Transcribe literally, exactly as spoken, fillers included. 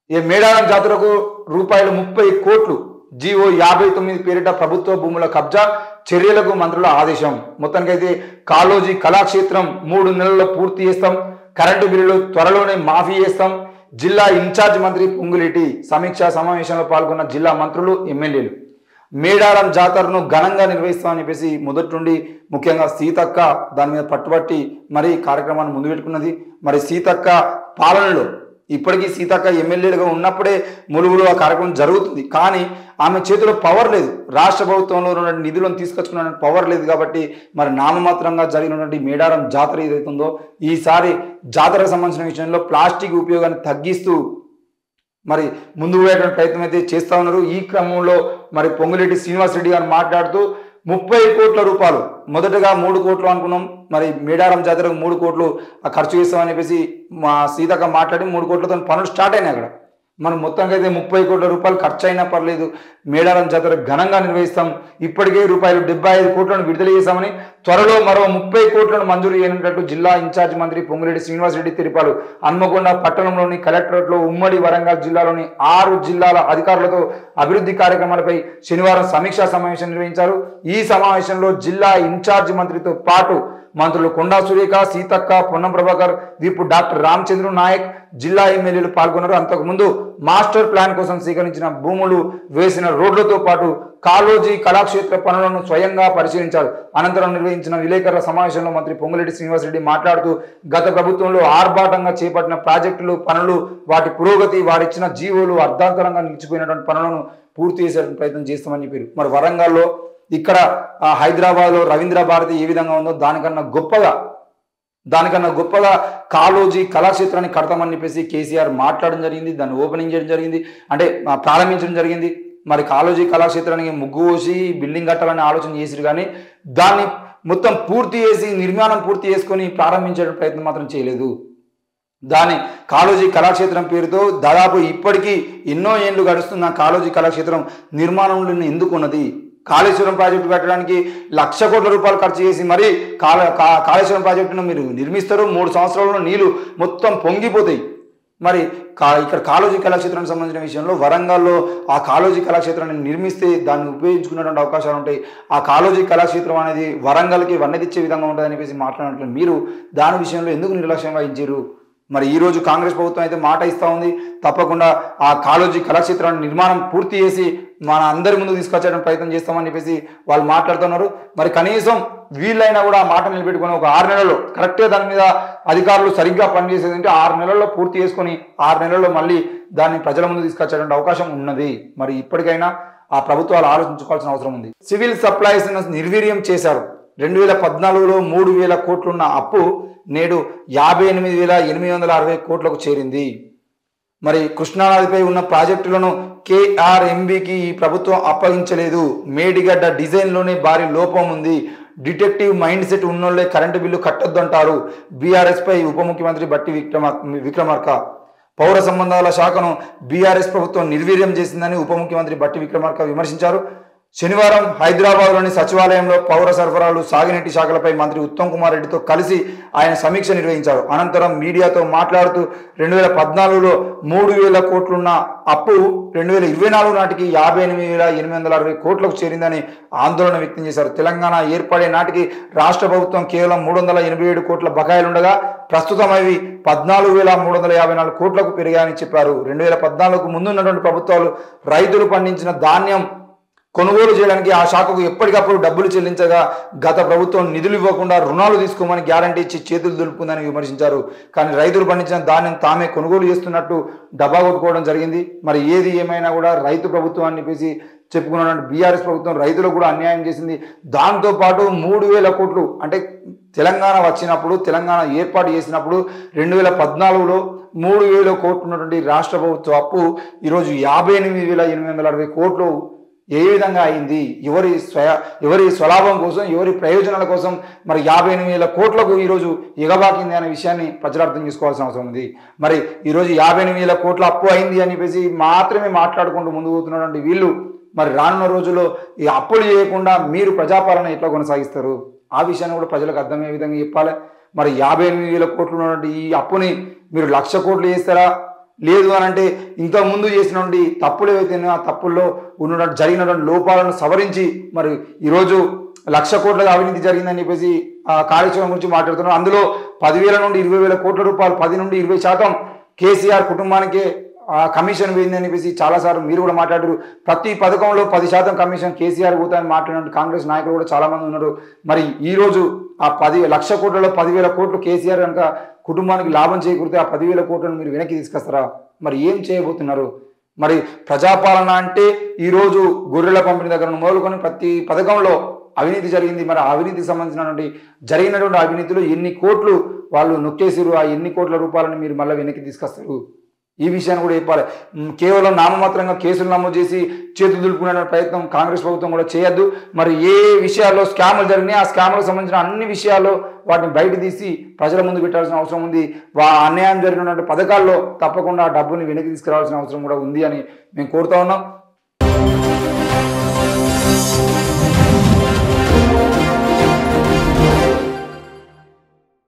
ఈ మేడారం జాతరకు రూపాయలు ముప్పై కోట్లు జీవో యాభై తొమ్మిది పేరిట ప్రభుత్వ భూముల కబ్జా చర్యలకు మంత్రుల ఆదేశం. మొత్తానికైతే కాళోజీ కళాక్షేత్రం మూడు నెలల్లో పూర్తి చేస్తాం, కరెంటు బిల్లులు త్వరలోనే మాఫీ చేస్తాం. జిల్లా ఇన్ఛార్జ్ మంత్రి పొంగులేటి సమీక్షా సమావేశంలో పాల్గొన్న జిల్లా మంత్రులు, ఎమ్మెల్యేలు. మేడారం జాతరను ఘనంగా నిర్వహిస్తామని చెప్పేసి మొదటి నుండి ముఖ్యంగా సీతక్క దాని మీద పట్టుబట్టి మరి కార్యక్రమాన్ని ముందు పెట్టుకున్నది. మరి సీతక్క పాలనలో ఇప్పటికీ సీతక్క ఎమ్మెల్యేలుగా ఉన్నప్పుడే ములుగులో ఆ కార్యక్రమం జరుగుతుంది. కానీ ఆమె చేతిలో పవర్ లేదు, రాష్ట్ర ప్రభుత్వంలో ఉన్న నిధులను తీసుకొచ్చుకున్న పవర్ లేదు. కాబట్టి మరి నామమాత్రంగా జరిగినటువంటి మేడారం జాతర ఏదైతుందో ఈసారి జాతరకు సంబంధించిన విషయంలో ప్లాస్టిక్ ఉపయోగాన్ని తగ్గిస్తూ మరి ముందు పోయేటువంటి ప్రయత్నం అయితే చేస్తూ ఉన్నారు. ఈ క్రమంలో మరి పొంగులేటి శ్రీనివాస్ రెడ్డి గారు మాట్లాడుతూ ముప్పై కోట్ల రూపాయలు మొదటగా మూడు కోట్లు అనుకున్నాం, మరి మేడారం జాతరకు మూడు కోట్లు ఖర్చు చేస్తామని చెప్పేసి మా సీతక్క మాట్లాడి మూడు కోట్లతో పనులు స్టార్ట్ అయినాయి. అక్కడ మనం మొత్తంగా అయితే ముప్పై కోట్ల రూపాయలు ఖర్చు అయినా పర్లేదు, మేడారం జాతర ఘనంగా నిర్వహిస్తాం. ఇప్పటికే రూపాయలు డెబ్బై ఐదు కోట్లను విడుదల చేశామని, త్వరలో మరో ముప్పై కోట్లను మంజూరు చేయనున్నట్టు జిల్లా ఇన్ఛార్జ్ మంత్రి పొంగులేటి శ్రీనివాస్ రెడ్డి తెలిపారు. హన్మకొండ పట్టణంలోని కలెక్టరేట్లో ఉమ్మడి వరంగల్ జిల్లాలోని ఆరు జిల్లాల అధికారులతో అభివృద్ధి కార్యక్రమాలపై శనివారం సమీక్షా సమావేశం నిర్వహించారు. ఈ సమావేశంలో జిల్లా ఇన్ఛార్జ్ మంత్రితో పాటు మంత్రులు కొండా సురేఖ, సీతక్క, పొన్నం ప్రభాకర్, విప్ డాక్టర్ రామచంద్ర నాయక్, జిల్లా ఎమ్మెల్యేలు పాల్గొన్నారు. అంతకుముందు మాస్టర్ ప్లాన్ కోసం స్వీకరించిన భూములు, వేసిన రోడ్లతో పాటు కాళోజీ కళాక్షేత్ర పనులను స్వయంగా పరిశీలించారు. అనంతరం నిర్వహించిన విలేకరుల సమావేశంలో మంత్రి పొంగులేటి శ్రీనివాసరెడ్డి మాట్లాడుతూ గత ప్రభుత్వంలో ఆర్భాటంగా చేపట్టిన ప్రాజెక్టులు, పనులు, వాటి పురోగతి, వారిచ్చిన జీవోలు అర్ధాంతరంగా నిలిచిపోయినటువంటి పనులను పూర్తి చేసే ప్రయత్నం చేస్తామని చెప్పారు. మరి వరంగల్లో ఇక్కడ హైదరాబాద్లో రవీంద్ర భారతి ఏ విధంగా ఉందో దానికన్నా గొప్పగా దానికన్నా గొప్పగా కాళోజీ కళాక్షేత్రాన్ని కడతామని చెప్పేసి కేసీఆర్ మాట్లాడడం జరిగింది. దాన్ని ఓపెనింగ్ చేయడం జరిగింది, అంటే ప్రారంభించడం జరిగింది. మరి కాళోజీ కళాక్షేత్రానికి ముగ్గు పోసి బిల్డింగ్ కట్టాలని ఆలోచన చేసిరు, కానీ దాన్ని మొత్తం పూర్తి చేసి నిర్మాణం పూర్తి చేసుకొని ప్రారంభించే ప్రయత్నం మాత్రం చేయలేదు. దాని కాళోజీ కళాక్షేత్రం పేరుతో దాదాపు ఇప్పటికీ ఎన్నో ఏళ్ళు గడుస్తున్న కాళోజీ కళాక్షేత్రం నిర్మాణంలో ఎందుకు ఉన్నది? కాళేశ్వరం ప్రాజెక్టు కట్టడానికి లక్ష కోట్ల రూపాయలు ఖర్చు చేసి మరి కాళ కాళేశ్వరం ప్రాజెక్టును మీరు నిర్మిస్తారు, మూడు సంవత్సరాల్లో నీళ్లు మొత్తం పొంగిపోతాయి. మరి కా ఇక్కడ కాళోజీ కళాక్షేత్రానికి సంబంధించిన విషయంలో వరంగల్లో ఆ కాళోజీ కళాక్షేత్రాన్ని నిర్మిస్తే దాన్ని ఉపయోగించుకునేటువంటి అవకాశాలు ఉంటాయి. ఆ కాళోజీ కళాక్షేత్రం అనేది వరంగల్కి వన్నెదిచ్చే విధంగా ఉంటుందని చెప్పేసి మాట్లాడినట్లు మీరు దాని విషయంలో ఎందుకు నిర్లక్ష్యం వహించారు? మరి ఈరోజు కాంగ్రెస్ ప్రభుత్వం అయితే మాట ఇస్తూ ఉంది, తప్పకుండా ఆ కాళోజీ కళాక్షేత్రాన్ని నిర్మాణం పూర్తి చేసి మన అందరి ముందు తీసుకొచ్చేయడం ప్రయత్నం చేస్తామని చెప్పేసి వాళ్ళు మాట్లాడుతున్నారు. మరి కనీసం వీళ్ళైనా కూడా ఆ మాట నిలబెట్టుకుని ఒక ఆరు నెలల్లో కరెక్ట్గా దాని మీద అధికారులు సరిగ్గా పనిచేసేది అంటే ఆరు నెలల్లో పూర్తి చేసుకొని ఆరు నెలల్లో మళ్ళీ దాన్ని ప్రజల ముందు తీసుకొచ్చేటువంటి అవకాశం ఉన్నది. మరి ఇప్పటికైనా ఆ ప్రభుత్వాలు ఆలోచించుకోవాల్సిన అవసరం ఉంది. సివిల్ సప్లైస్ నిర్వీర్యం చేశారు. రెండు వేల పద్నాలుగులో మూడు వేల కోట్లున్న అప్పు నేడు యాభై ఎనిమిది వేల ఎనిమిది వందల అరవై కోట్లకు చేరింది. మరి కృష్ణానదిపై ఉన్న ప్రాజెక్టులను కేఆర్ఎంబికి ఈ ప్రభుత్వం అప్పగించలేదు. మేడిగడ్డ డిజైన్లోనే భారీ లోపం ఉంది. డిటెక్టివ్ మైండ్ సెట్ ఉన్నోళ్లే కరెంటు బిల్లు కట్టొద్దు అంటారు బీఆర్ఎస్ పై ఉప ముఖ్యమంత్రి బట్టి విక్రమ విక్రమార్క. పౌర సంబంధాల శాఖను బీఆర్ఎస్ ప్రభుత్వం నిర్వీర్యం చేసిందని ఉప ముఖ్యమంత్రి బట్టి విక్రమార్క విమర్శించారు. శనివారం హైదరాబాద్లోని సచివాలయంలో పౌర సరఫరాలు, సాగునీటి శాఖలపై మంత్రి ఉత్తమ్ కుమార్ రెడ్డితో కలిసి ఆయన సమీక్ష నిర్వహించారు. అనంతరం మీడియాతో మాట్లాడుతూ రెండు వేల పద్నాలుగులో మూడు వేల కోట్లున్న అప్పు రెండు వేల ఇరవై నాలుగు నాటికి యాభై ఎనిమిది వేల ఎనిమిది వందల అరవై కోట్లకు చేరిందని ఆందోళన వ్యక్తం చేశారు. తెలంగాణ ఏర్పడే నాటికి రాష్ట్ర ప్రభుత్వం కేవలం మూడు వందల ఎనభై ఏడు కోట్ల బకాయిలుండగా ప్రస్తుతం అవి పద్నాలుగు వేల మూడు వందల యాభై నాలుగు కోట్లకు పెరిగాయని చెప్పారు. రెండు వేల పద్నాలుగుకు ముందున్నటువంటి ప్రభుత్వాలు రైతులు పండించిన ధాన్యం కొనుగోలు చేయడానికి ఆ శాఖకు ఎప్పటికప్పుడు డబ్బులు చెల్లించగా గత ప్రభుత్వం నిధులు ఇవ్వకుండా రుణాలు తీసుకోమని గ్యారంటీ ఇచ్చి చేతులు దులుపుకుందని విమర్శించారు. కానీ రైతులు పండించిన ధాన్యం తామే కొనుగోలు చేస్తున్నట్టు డబ్బా కొట్టుకోవడం జరిగింది. మరి ఏది ఏమైనా కూడా రైతు ప్రభుత్వం అని చెప్పేసి చెప్పుకున్నటువంటి బీఆర్ఎస్ ప్రభుత్వం రైతులకు కూడా అన్యాయం చేసింది. దాంతోపాటు మూడు వేల కోట్లు అంటే తెలంగాణ వచ్చినప్పుడు తెలంగాణ ఏర్పాటు చేసినప్పుడు రెండు వేల పద్నాలుగులో మూడు వేల కోట్లు ఉన్నటువంటి రాష్ట్ర ప్రభుత్వ అప్పు ఈరోజు యాభై ఎనిమిది వేల ఎనిమిది వందల అరవై కోట్లు ఏ విధంగా అయింది? ఎవరి స్వయ ఎవరి స్వలాభం కోసం, ఎవరి ప్రయోజనాల కోసం మరి యాభై ఎనిమిది వేల కోట్లకు ఈరోజు ఎగబాకింది అనే విషయాన్ని ప్రజలు అర్థం చేసుకోవాల్సిన అవసరం ఉంది. మరి ఈరోజు యాభై ఎనిమిది వేల కోట్ల అప్పు అయింది అని చెప్పేసి మాత్రమే మాట్లాడుకుంటూ ముందుకు పోతున్నటువంటి వీళ్ళు మరి రానున్న రోజుల్లో ఈ అప్పులు చేయకుండా మీరు ప్రజాపాలన ఎట్లా కొనసాగిస్తారు? ఆ విషయాన్ని కూడా ప్రజలకు అర్థమయ్యే విధంగా చెప్పాలి. మరి యాభై ఎనిమిది వేల కోట్లు ఉన్నటువంటి ఈ అప్పుని మీరు లక్ష కోట్లు చేస్తారా, లేదు అని అంటే ఇంతకు ముందు చేసినటువంటి తప్పులు ఏవైతే ఉన్నాయో ఆ తప్పుల్లో ఉన్న జరిగినటువంటి లోపాలను సవరించి మరి ఈరోజు లక్ష కోట్ల అవినీతి జరిగిందని చెప్పేసి ఆ కాళేశ్వరం గురించి మాట్లాడుతున్నారు. అందులో పదివేల నుండి ఇరవై వేల కోట్ల రూపాయలు పది నుండి ఇరవై శాతం కేసీఆర్ కుటుంబానికే ఆ కమిషన్ పోయిందని చెప్పేసి చాలాసార్లు మీరు కూడా మాట్లాడారు. ప్రతి పథకంలో పది శాతం కమిషన్ కేసీఆర్ పోతాయని మాట్లాడినట్టు కాంగ్రెస్ నాయకులు కూడా చాలా మంది ఉన్నారు. మరి ఈ రోజు ఆ పది లక్ష కోట్లలో పదివేల కోట్లు కేసీఆర్ కనుక కుటుంబానికి లాభం చేకూరితే ఆ పదివేల కోట్లను మీరు వెనక్కి తీసుకొస్తారా? మరి ఏం చేయబోతున్నారు? మరి ప్రజాపాలన అంటే ఈరోజు గొర్రెల పంపిణీ దగ్గర మొదలుకొని ప్రతి పథకంలో అవినీతి జరిగింది. మరి అవినీతికి సంబంధించినటువంటి జరిగినటువంటి అవినీతిలో ఎన్ని కోట్లు వాళ్ళు నొక్కేసారు, ఆ ఎన్ని కోట్ల రూపాయలను మీరు మళ్ళీ వెనక్కి తీసుకొస్తారు? ఈ విషయాన్ని కూడా చెప్పాలి. కేవలం నామమాత్రంగా కేసులు నమోదు చేసి చేతులు దులుపుకునే ప్రయత్నం కాంగ్రెస్ ప్రభుత్వం కూడా చేయొద్దు. మరి ఏ విషయాల్లో స్కాములు జరిగినాయి ఆ స్కాములకు సంబంధించిన అన్ని విషయాల్లో వాటిని బయట తీసి ప్రజల ముందు పెట్టాల్సిన అవసరం ఉంది. వా అన్యాయం జరిగినటువంటి పథకాల్లో తప్పకుండా ఆ డబ్బుని వెనక్కి తీసుకురావాల్సిన అవసరం కూడా ఉంది అని మేము కోరుతా ఉన్నాం.